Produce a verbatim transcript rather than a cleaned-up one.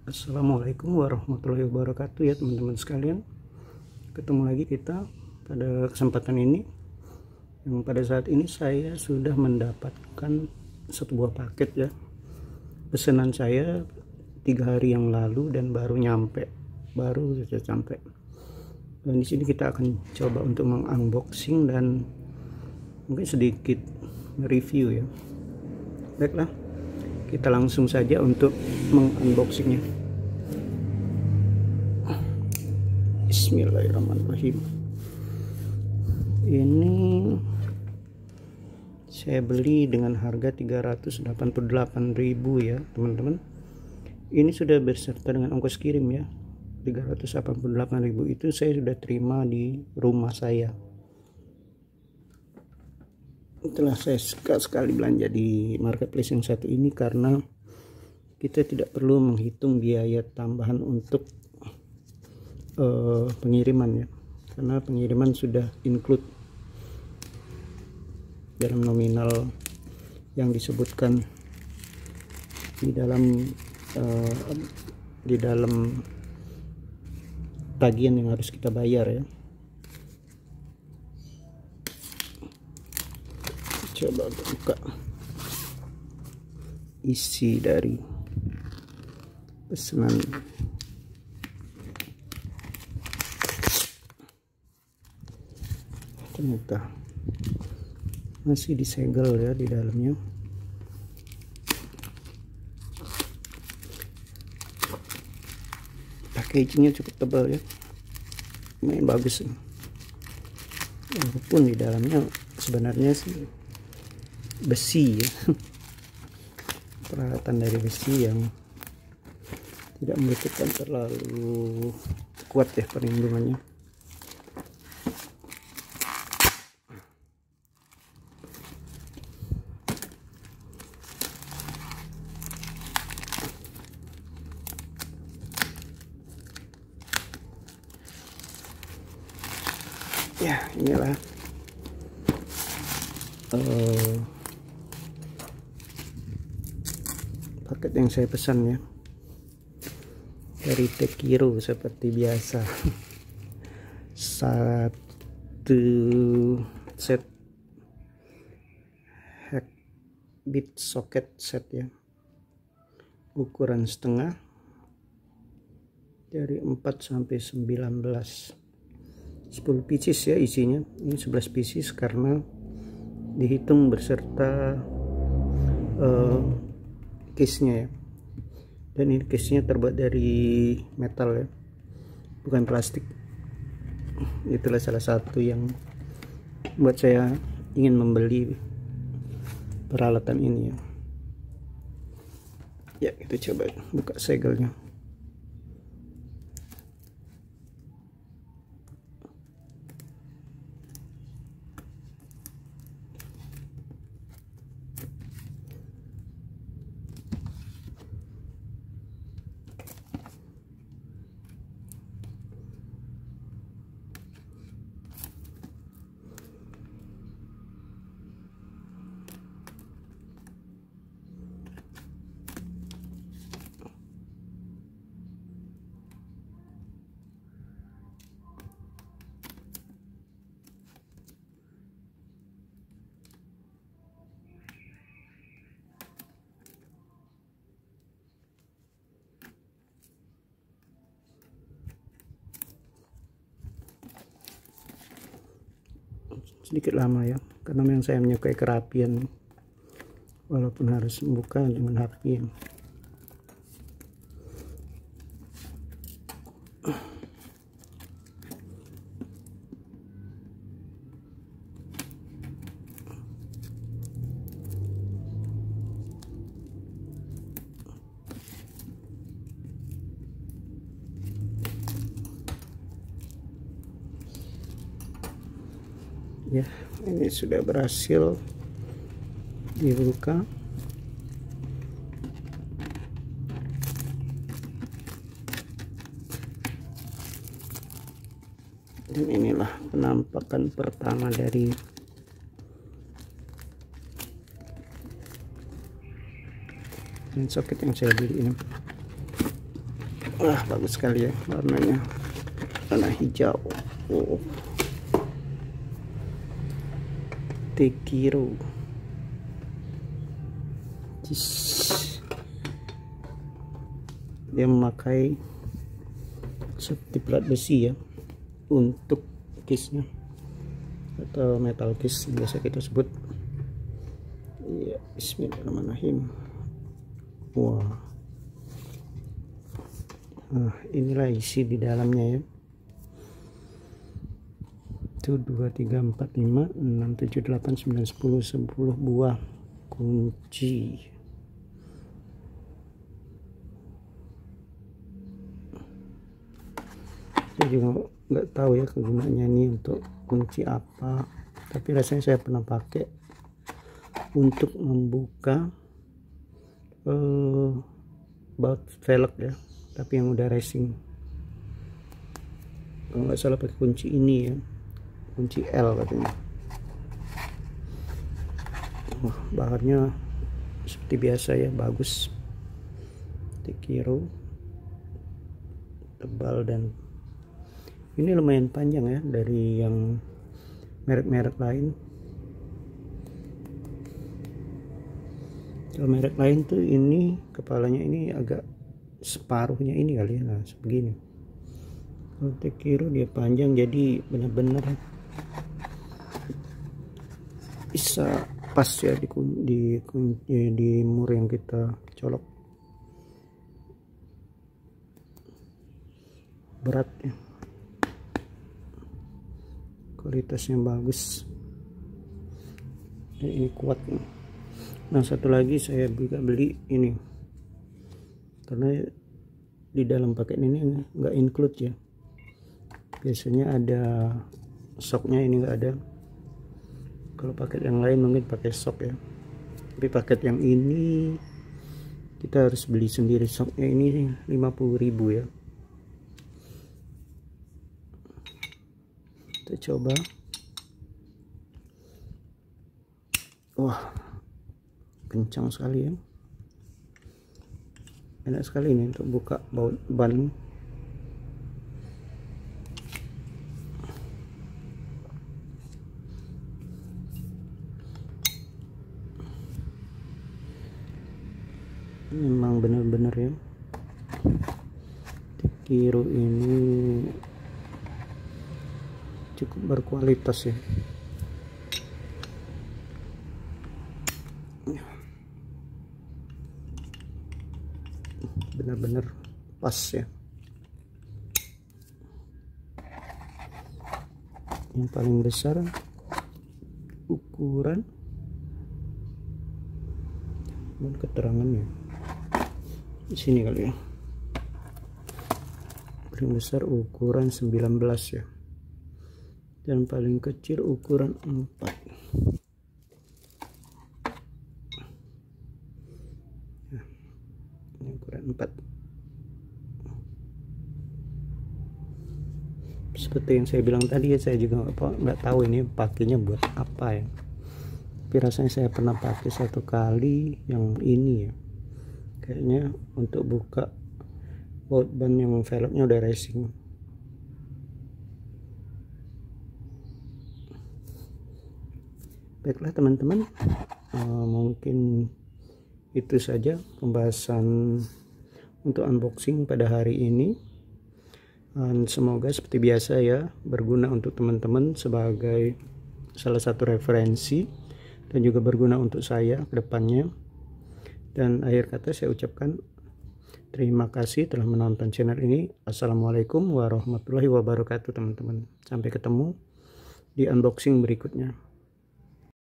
Assalamualaikum warahmatullahi wabarakatuh ya teman-teman sekalian. Ketemu lagi kita pada kesempatan ini, yang pada saat ini saya sudah mendapatkan satu buah paket ya, pesanan saya tiga hari yang lalu dan baru nyampe, baru saja sampai. Dan di sini kita akan coba untuk mengunboxing dan mungkin sedikit review ya. Baiklah, kita langsung saja untuk mengunboxingnya. Bismillahirrahmanirrahim. Ini saya beli dengan harga tiga ratus delapan puluh delapan ribu ya teman-teman. Ini sudah beserta dengan ongkos kirim ya. tiga ratus delapan puluh delapan ribu itu saya sudah terima di rumah saya. Setelah saya suka sekali belanja di marketplace yang satu ini karena kita tidak perlu menghitung biaya tambahan untuk uh, pengiriman ya, karena pengiriman sudah include dalam nominal yang disebutkan di dalam uh, di dalam tagihan yang harus kita bayar ya. Coba buka isi dari pesanan. Ternyata masih disegel ya di dalamnya. Packagingnya cukup tebal ya, main bagus ya. Walaupun di dalamnya sebenarnya sih besi ya, peralatan dari besi yang tidak membutuhkan terlalu kuat ya perlindungannya. Ya, inilah uh, paket yang saya pesan ya dari Tekiro seperti biasa. Satu set Heckbit socket set ya, ukuran setengah dari empat sampai sembilan belas, sepuluh pieces ya isinya. Ini sebelas pieces karena dihitung beserta uh, case-nya ya. Dan ini case-nya terbuat dari metal ya, bukan plastik. Itulah salah satu yang buat saya ingin membeli peralatan ini ya. Ya, kita coba buka segelnya. Sedikit lama ya, karena memang saya menyukai kerapian walaupun harus membuka dengan rapi. Ya, ini sudah berhasil dibuka. Dan inilah penampakan pertama dari soket yang saya beli ini. Wah, bagus sekali ya warnanya, warna hijau. Oh. Tekiro. Dia memakai seperti plat besi ya untuk case-nya, atau metal case biasa kita sebut. Ya, bismillahirrahmanirrahim. Wah. Nah, inilah isi di dalamnya ya. Itu dua, tiga, empat, lima, enam, tujuh, delapan, sembilan, sepuluh, sepuluh buah kunci. Saya juga nggak tahu ya kegunaannya ini untuk kunci apa, tapi rasanya saya pernah pakai untuk membuka uh, baut velg ya, tapi yang udah racing. Kalau nggak salah pakai kunci ini ya, kunci L katanya. Wah, bahannya seperti biasa ya, bagus. Tekiro, tebal, dan ini lumayan panjang ya dari yang merek-merek lain. Kalau merek lain tuh ini kepalanya ini agak separuhnya ini kali ya, nah sebegini. Kalau Tekiro dia panjang, jadi benar-benar bisa pas ya di di di, di mur yang kita colok. Berat ya, kualitasnya bagus, dan ini kuat. Nah, satu lagi saya juga beli ini karena di dalam paket ini nggak include ya. Biasanya ada shocknya, ini nggak ada. Kalau paket yang lain mungkin pakai shock ya, tapi paket yang ini kita harus beli sendiri. Shocknya ini lima puluh ribu ya. Kita coba. Wah, kencang sekali ya, enak sekali ini untuk buka baut ban. Memang benar-benar ya, Tekiro ini cukup berkualitas ya. Benar-benar pas ya. Yang paling besar ukuran dan keterangannya di sini kali ya. Paling besar ukuran sembilan belas ya, dan paling kecil ukuran empat. Nah, ini ukuran empat. Seperti yang saya bilang tadi ya, saya juga apa nggak tahu ini pakainya buat apa ya, tapi rasanya saya pernah pakai satu kali yang ini ya, kayaknya untuk buka baut ban yang velgnya udah racing. Baiklah teman-teman, uh, mungkin itu saja pembahasan untuk unboxing pada hari ini. Dan semoga seperti biasa ya, berguna untuk teman-teman sebagai salah satu referensi, dan juga berguna untuk saya ke depannya. Dan akhir kata saya ucapkan terima kasih telah menonton channel ini. Assalamualaikum warahmatullahi wabarakatuh teman-teman. Sampai ketemu di unboxing berikutnya.